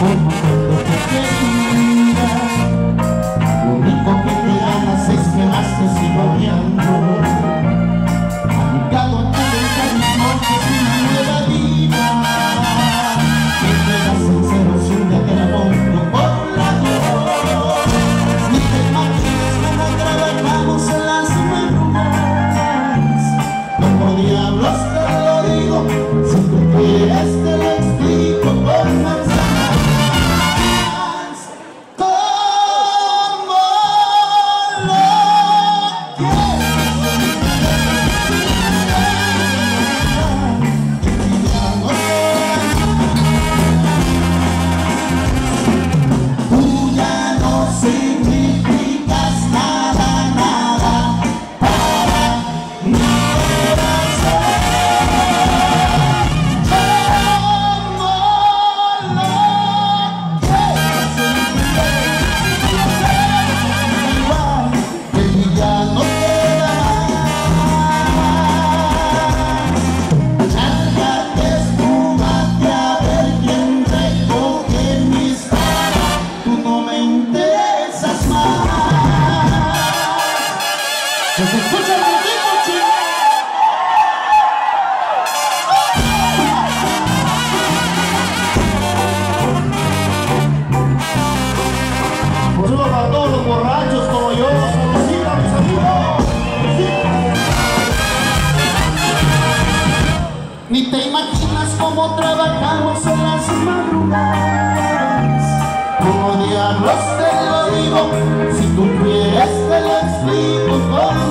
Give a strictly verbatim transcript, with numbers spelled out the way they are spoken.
como cuando te quería. Lo único que te ganas es que más te sigo odiando. Ha llegado a tal el cariño que es una nueva vida, que te da sincero si un día te la pongo por un lado. Ni te imaginas cómo trabajamos en las madrugadas. No por diablos te lo digo, si tú quieres te lo explico con manzanas. Como lo tú ya no significas nada, nada para mi corazón. Como lo quieres, igual que ya no queda más. Lárgate, esfúmate a ver quién recoge mis balas. Tú no me interesas más. ¡Que se escucha el ritmo, chico! Un saludo para todos los borrachos como yo. Saludcita, mis amigos. Ni te imaginas cómo trabajamos en las madrugadas. Como diablos te lo digo, si tú quieres te lo explico con